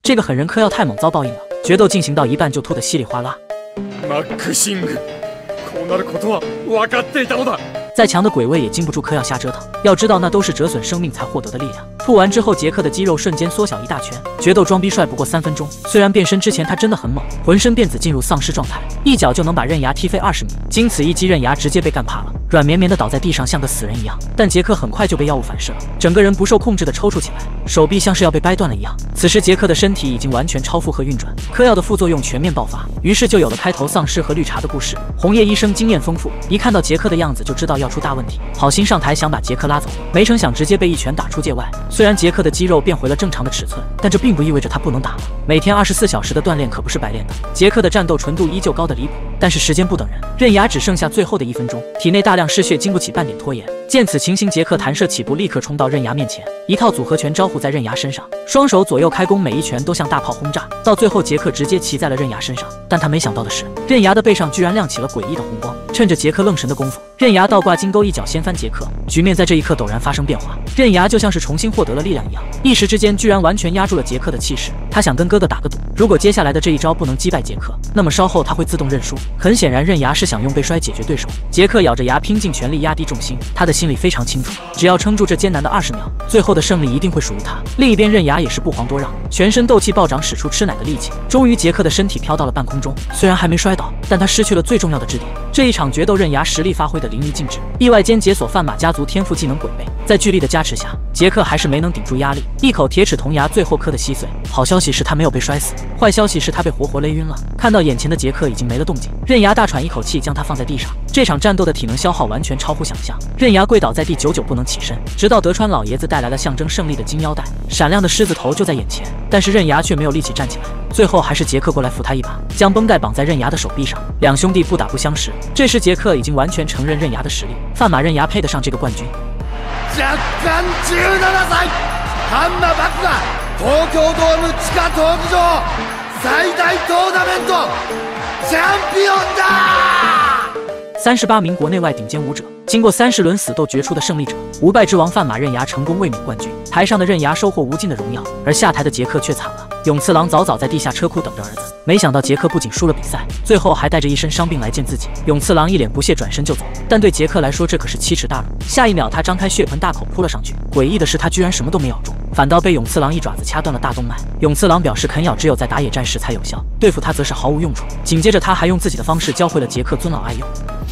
这个狠人嗑药太猛，遭报应了。决斗进行到一半就吐得稀里哗啦。 マックシング、こうなることは分かっていたのだ。 再强的鬼卫也经不住嗑药瞎折腾，要知道那都是折损生命才获得的力量。吐完之后，杰克的肌肉瞬间缩小一大圈。决斗装逼帅不过3分钟，虽然变身之前他真的很猛，浑身变紫进入丧尸状态，一脚就能把刃牙踢飞20米。经此一击，刃牙直接被干趴了，软绵绵的倒在地上，像个死人一样。但杰克很快就被药物反噬了，整个人不受控制的抽搐起来，手臂像是要被掰断了一样。此时杰克的身体已经完全超负荷运转，嗑药的副作用全面爆发，于是就有了开头丧尸和绿茶的故事。红叶医生经验丰富，一看到杰克的样子就知道要出大问题，好心上台想把杰克拉走，没成想直接被一拳打出界外。虽然杰克的肌肉变回了正常的尺寸，但这并不意味着他不能打了。每天24小时的锻炼可不是白练的。杰克的战斗纯度依旧高的离谱，但是时间不等人，刃牙只剩下最后的1分钟，体内大量失血，经不起半点拖延。见此情形，杰克弹射起步，立刻冲到刃牙面前，一套组合拳招呼在刃牙身上，双手左右开弓，每一拳都像大炮轰炸。到最后，杰克直接骑在了刃牙身上，但他没想到的是，刃牙的背上居然亮起了诡异的红光。趁着杰克愣神的功夫，刃牙倒挂金钩，一脚掀翻杰克，局面在这一刻陡然发生变化。刃牙就像是重新获得了力量一样，一时之间居然完全压住了杰克的气势。他想跟哥哥打个赌，如果接下来的这一招不能击败杰克，那么稍后他会自动认输。很显然，刃牙是想用被摔解决对手。杰克咬着牙，拼尽全力压低重心，他的心里非常清楚，只要撑住这艰难的20秒，最后的胜利一定会属于他。另一边，刃牙也是不遑多让，全身斗气暴涨，使出吃奶的力气。终于，杰克的身体飘到了半空中，虽然还没摔倒，但他失去了最重要的支点。这一场决斗，刃牙实力发挥的淋漓尽致，意外间解锁范马家族天赋技能鬼背，在巨力的加持下，杰克还是没能顶住压力，一口铁齿铜牙最后磕得稀碎。好消息是他没有被摔死，坏消息是他被活活勒晕了。看到眼前的杰克已经没了动静，刃牙大喘一口气，将他放在地上。这场战斗的体能消耗完全超乎想象，刃牙跪倒在地，久久不能起身，直到德川老爷子带来了象征胜利的金腰带，闪亮的狮子头就在眼前，但是刃牙却没有力气站起来。最后还是杰克过来扶他一把，将绷带绑在刃牙的手臂上。两兄弟不打不相识，这时杰克已经完全承认刃牙的实力，范马刃牙配得上这个冠军。 若干17歳、ハンマーバックが東京ドーム地下闘技場最大トーナメントチャンピオンだ ！38名国内外顶尖武者，经过30轮死斗决出的胜利者，无败之王范马刃牙成功卫冕冠军。台上的刃牙收获无尽的荣耀，而下台的杰克却惨了。永次郎早早在地下车库等着儿子，没想到杰克不仅输了比赛，最后还带着一身伤病来见自己。永次郎一脸不屑，转身就走，但对杰克来说这可是奇耻大辱。下一秒，他张开血盆大口扑了上去，诡异的是他居然什么都没咬住，反倒被永次郎一爪子掐断了大动脉。永次郎表示啃咬只有在打野战时才有效，对付他则是毫无用处。紧接着他还用自己的方式教会了杰克尊老爱幼。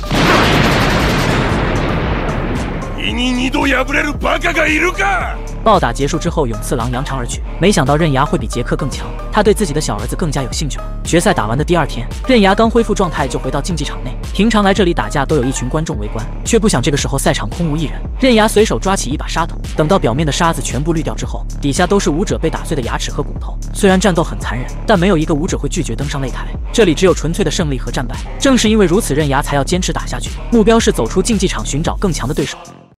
暴打结束之后，永次郎扬长而去。没想到刃牙会比杰克更强，他对自己的小儿子更加有兴趣了。决赛打完的第2天，刃牙刚恢复状态就回到竞技场内。平常来这里打架都有一群观众围观，却不想这个时候赛场空无一人。刃牙随手抓起一把沙斗，等到表面的沙子全部滤掉之后，底下都是武者被打碎的牙齿和骨头。虽然战斗很残忍，但没有一个武者会拒绝登上擂台。这里只有纯粹的胜利和战败。正是因为如此，刃牙才要坚持打下去，目标是走出竞技场，寻找更强的对手。